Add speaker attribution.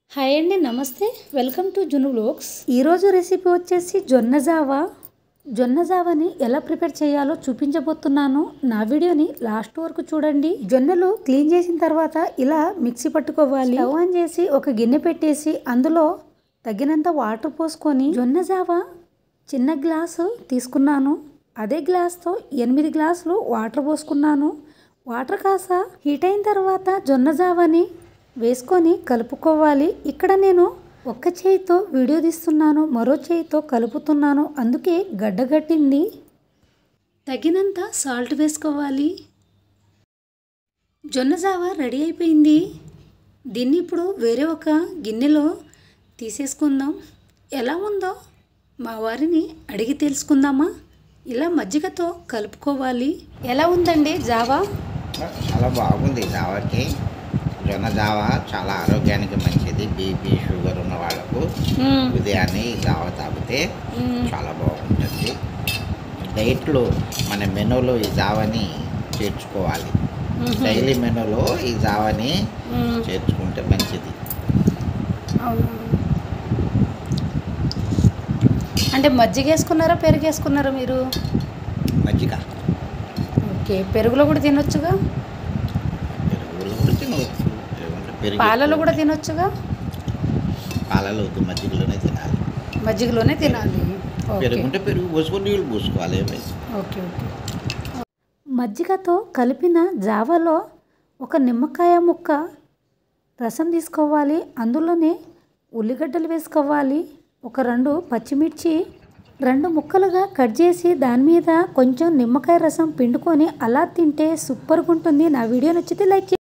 Speaker 1: Hi అండి, నమస్తే. Welcome to Junu vlogs. ఈరోజు రెసిపీ వచ్చేసి జొన్న జావాని ఎలా ప్రిపేర్ చేయాలో చూపించబోతున్నాను. నా వీడియోని లాస్ట్ వరకు చూడండి. జొన్నలు క్లీన్ చేసిన తర్వాత ఇలా మిక్సీ పట్టుకోవాలి. స్టవ్ ఆన్ చేసి ఒక గిన్నె పెట్టేసి అందులో తగినంత వాటర్ పోసుకొని జొన్న జావా చిన్న గ్లాసు తీసుకున్నాను. అదే గ్లాస్తో 8 గ్లాసులు వాటర్ పోసుకున్నాను. వాటర్ కాస్త హీట్ అయిన తర్వాత జొన్న జావాని వేసుకొని కలుపుకోవాలి. ఇక్కడ నేను ఒక్క చేయితో వీడియో తీస్తున్నాను, మరో చేయితో కలుపుతున్నాను, అందుకే గడ్డగట్టింది. తగినంత సాల్ట్ వేసుకోవాలి. జొన్న జావా రెడీ అయిపోయింది. దీన్ని ఇప్పుడు వేరే ఒక గిన్నెలో తీసేసుకుందాం. ఎలా ఉందో మా వారిని అడిగి తెలుసుకుందామా. ఇలా మజ్జిగతో కలుపుకోవాలి. ఎలా ఉందండి జావా?
Speaker 2: చాలా బాగుంది. జావాకి జొన్న జావా చాలా ఆరోగ్యానికి మంచిది. బీపీ షుగర్ ఉన్న వాళ్ళకు ఉదయాన్నే ఈ జావా తాగితే చాలా బాగుంటుంది. డైట్లో మన మెనూలో ఈ జావాని చేర్చుకోవాలి. డైలీ మెనూలో ఈ జావాని చేర్చుకుంటే మంచిది.
Speaker 1: అంటే మజ్జిగ వేసుకున్నారా, పెరుగు వేసుకున్నారా మీరు?
Speaker 2: మజ్జిగ.
Speaker 1: ఓకే, పెరుగులో కూడా తినొచ్చుగా?
Speaker 2: పెరుగులో కూడా తినవచ్చు,
Speaker 1: పాలలో కూడా తినొచ్చుగా?
Speaker 2: పాలలో వద్దు, మజ్జిగలోనే తినాలి.
Speaker 1: మజ్జిగలోనే తినాలి.
Speaker 2: పెరుగుంటే పెరుగు పోసుకొని నీళ్ళు పోసుకోవాలి.
Speaker 1: ఓకే. మజ్జిగతో కలిపిన జావాలో ఒక నిమ్మకాయ ముక్క రసం తీసుకోవాలి. అందులోనే ఉల్లిగడ్డలు వేసుకోవాలి. ఒక 2 పచ్చిమిర్చి 2 ముక్కలుగా కట్ చేసి దాని మీద కొంచెం నిమ్మకాయ రసం పిండుకొని అలా తింటే సూపర్గా ఉంటుంది. నా వీడియో నచ్చితే లైక్ చేయండి.